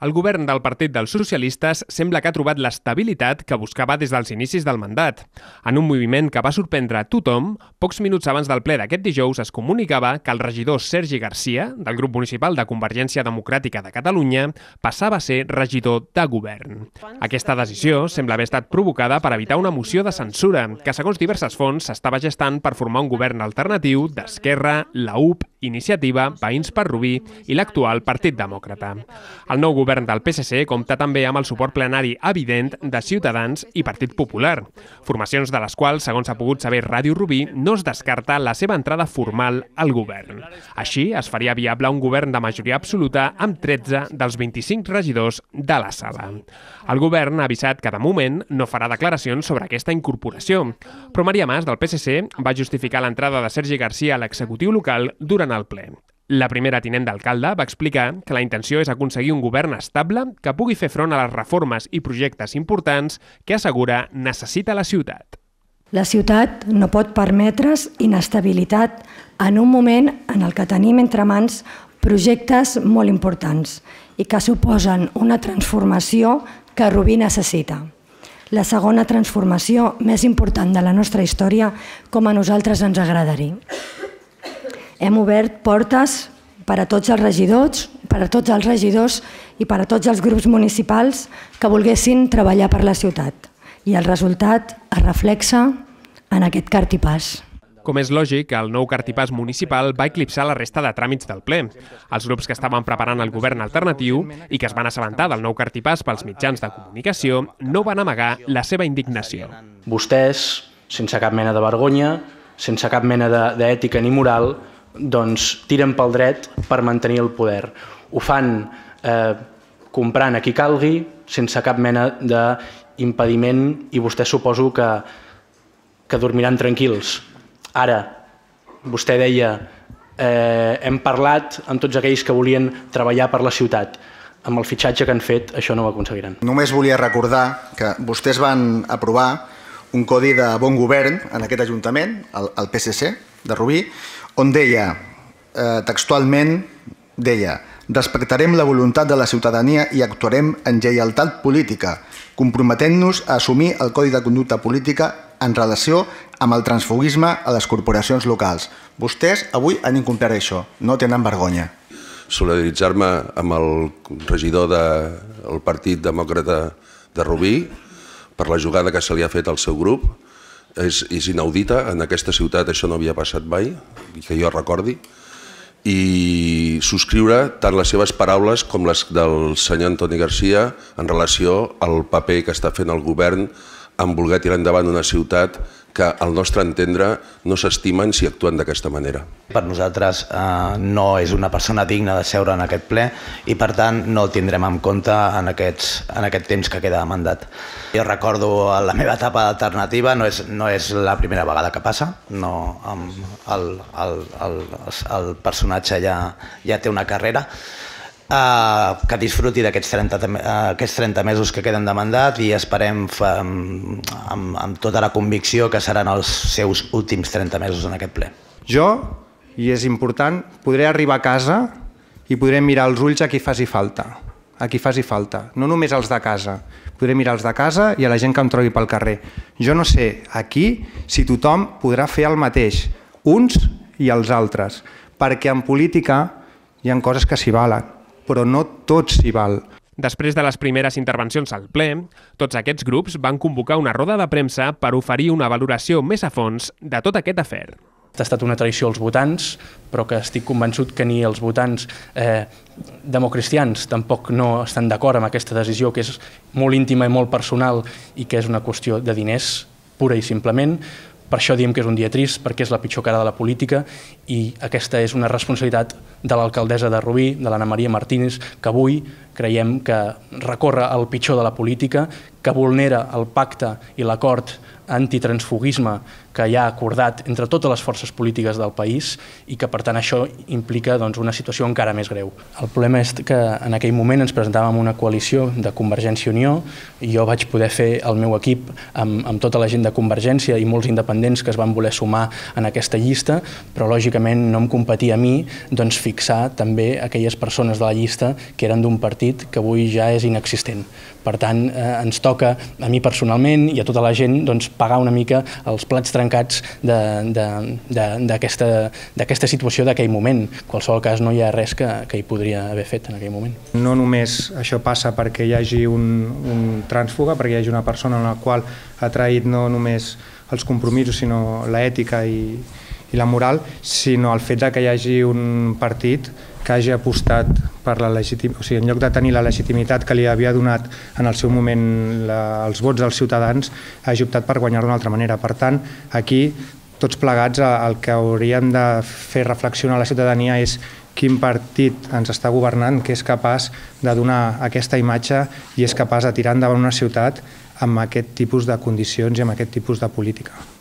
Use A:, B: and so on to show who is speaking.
A: El govern del Partit dels Socialistes sembla que ha trobat l'estabilitat que buscava des dels inicis del mandat. En un moviment que va sorprendre a tothom, pocs minuts abans del ple d'aquest dijous es comunicava que el regidor Sergi Garcia, del grup municipal de Convergència Democràtica de Catalunya, passava a ser regidor de govern. Aquesta decisió sembla haver estat provocada per evitar una moció de censura que, segons diverses fonts, s'estava gestant per formar un govern alternatiu d'Esquerra, la UP, Iniciativa, Veïns per Rubí i l'actual Partit Demòcrata. El nou govern del PSC compta també amb el suport plenari evident de Ciutadans i Partit Popular, formacions de les quals, segons s'ha pogut saber Ràdio Rubí, no es descarta la seva entrada formal al govern. Així, es faria viable un govern de majoria absoluta amb 13 dels 25 regidors de la sala. El govern ha avisat que, de moment, no farà declaracions sobre aquesta incorporació, però Maria Mas, del PSC, va justificar l'entrada de Sergi Garcia a l'executiu local durant el ple. La primera tinent d'alcalde va explicar que la intenció és aconseguir un govern estable que pugui fer front a les reformes i projectes importants que, assegura, necessita la ciutat.
B: La ciutat no pot permetre's inestabilitat en un moment en el que tenim entre mans projectes molt importants i que suposen una transformació que Rubí necessita. La segona transformació més important de la nostra història, com a nosaltres ens agradaria. Hem obert portes per a tots els regidors, i per a tots els grups municipals que volguessin treballar per la ciutat. I el resultat es reflexa en aquest cartipàs.
A: Com és lògic, el nou cartipàs municipal va eclipsar la resta de tràmits del ple. Els grups que estaven preparant el govern alternatiu i que es van assabentar del nou cartipàs pels mitjans de comunicació no van amagar la seva indignació.
C: Vostès, sense cap mena de vergonya, sense cap mena d'ètica ni moral, doncs tiren pel dret per mantenir el poder. Ho fan comprant a qui calgui, sense cap mena d'impediment, i vostès suposo que dormiran tranquils. Ara, vostè deia, hem parlat amb tots aquells que volien treballar per la ciutat. Amb el fitxatge que han fet, això no ho aconseguiran.
D: Només volia recordar que vostès van aprovar un codi de bon govern en aquest Ajuntament, el PSC de Rubí, on deia, textualment, respectarem la voluntat de la ciutadania i actuarem en lleialtat política, comprometent-nos a assumir el codi de conducta política en relació amb el transfugisme a les corporacions locals. Vostès avui han incomplert això, no tenen vergonya.
E: Solidaritzar-me amb el regidor del Partit Demòcrata de Rubí per la jugada que se li ha fet al seu grup. És inaudita, en aquesta ciutat això no havia passat mai, que jo recordi, i subscriure tant les seves paraules com les del senyor Antoni Garcia en relació al paper que està fent el govern en voler tirar endavant una ciutat que, al nostre entendre, no s'estimen si actuen d'aquesta manera.
F: Per nosaltres no és una persona digna de seure en aquest ple i, per tant, no el tindrem en compte en aquest temps que queda de mandat. Jo recordo la meva etapa alternativa, no és la primera vegada que passa, el personatge ja té una carrera, que disfruti d'aquests 30 mesos que queden de mandat i esperem amb tota la convicció que seran els seus últims 30 mesos en aquest ple.
G: Jo, i és important, podré arribar a casa i podré mirar els ulls a qui faci falta, no només als de casa, podré mirar els de casa i a la gent que em trobi pel carrer. Jo no sé aquí si tothom podrà fer el mateix, uns i els altres, perquè en política hi ha coses que s'hi valen, però no tot s'hi val.
A: Després de les primeres intervencions al ple, tots aquests grups van convocar una roda de premsa per oferir una valoració més a fons de tot aquest afer.
H: Ha estat una traïció als votants, però que estic convençut que ni els votants democristians tampoc no estan d'acord amb aquesta decisió, que és molt íntima i molt personal i que és una qüestió de diners, pura i simplement. Per això diem que és un dia trist, perquè és la pitjor cara de la política i aquesta és una responsabilitat de l'alcaldessa de Rubí, de l'Anna Maria Martínez, que avui creiem que recorre el pitjor de la política, que vulnera el pacte i l'acord antitransfugisme que hi ha acordat entre totes les forces polítiques del país i que, per tant, això implica una situació encara més greu. El problema és que en aquell moment ens presentàvem una coalició de Convergència i Unió i jo vaig poder fer el meu equip amb tota la gent de Convergència i molts independents que es van voler sumar en aquesta llista, però lògicament no em competia a mi fixar també aquelles persones de la llista que eren d'un partit que avui ja és inexistent. Per tant, ens toca, a mi personalment i a tota la gent, pagar una mica els plats trencats d'aquesta situació d'aquell moment. En qualsevol cas, no hi ha res que hi podria haver fet en aquell moment.
G: No només això passa perquè hi hagi un trànsfuga, perquè hi hagi una persona en la qual ha traït no només els compromisos, sinó l'ètica i la moral, sinó el fet que hi hagi un partit que hagi apostat per la legitimitat, o sigui, en lloc de tenir la legitimitat que li havia donat en el seu moment els vots dels ciutadans, hagi optat per guanyar d'una altra manera. Per tant, aquí, tots plegats, el que hauríem de fer reflexionar a la ciutadania és quin partit ens està governant, que és capaç de donar aquesta imatge i és capaç de tirar endavant una ciutat amb aquest tipus de condicions i amb aquest tipus de política.